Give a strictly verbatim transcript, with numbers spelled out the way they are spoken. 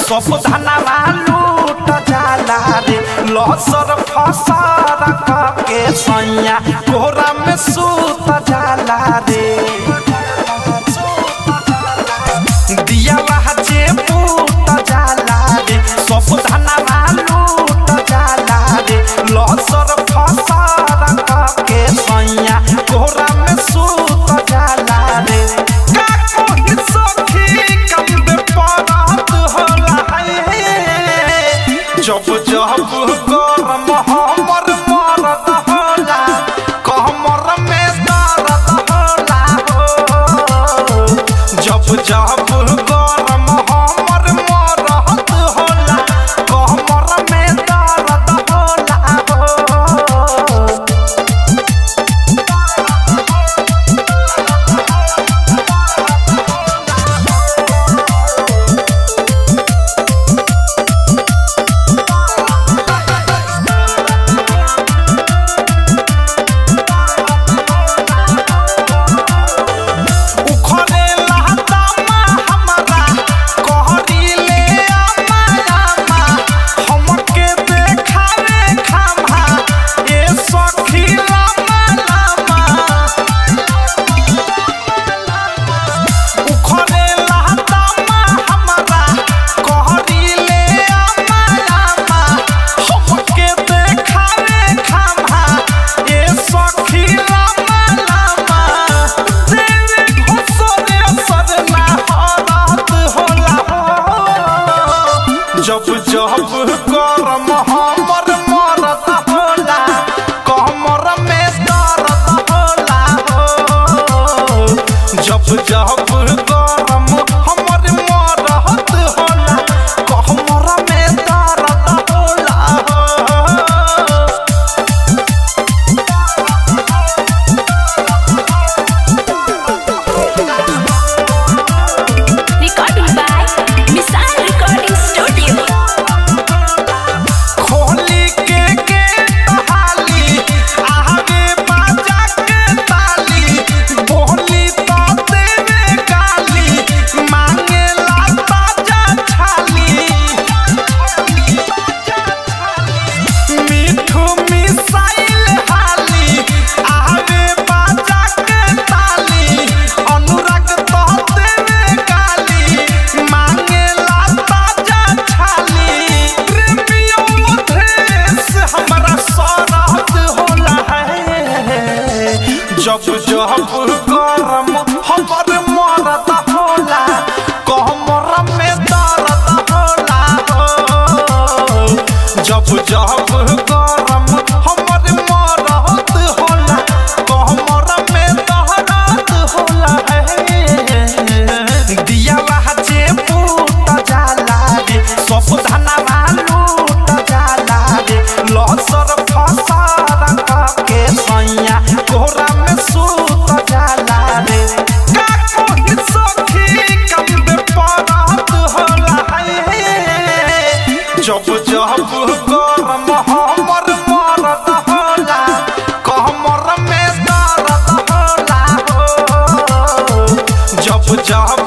सब धनवा लूट जाला रे लसर फसर के सैया कोहरा में सूत जाला रे दिया जे पूत जाला रे सब धनवा लूट जाला रे लसर फसर के सैया कोहरा में सूत जाला रे का कोई सखी कब परत होला जब जब गरम हमर मरद होला कमर में दर्द होला हो जब जब गरम हमर मरद होला कमर में दर्द होला हो जब जब गरम हमर मरद होला कमर में दर्द होला हो जब जब गरम हमर मरद होला कमर में दर्द होला हो Recording by Misal Recording Studio. खोली के के हाली आगे बाजा के ताली बोली तो देवे गाली मांगे ला ताजा छाली मीठू मिसाइल हाली आगे बाजा के ताली अनुराग तो देवे गाली मांगे ला ताजा छाली प्रेमियों मधेस हमारा सरहद होला है जब जब गरम हमर मरद होला कमर में दर्द होला हो जब जब गरम हमर मरद होला कमर में दर्द होला है दिया जे पूत जाला रे सब धनवा लूट जाला रे लसर फसर के सैया कोहरा में सूत जाला रे का कोई सखी कब परत होला जब जब गरम हमर मरद होला कमर में दर्द होला हो जब जब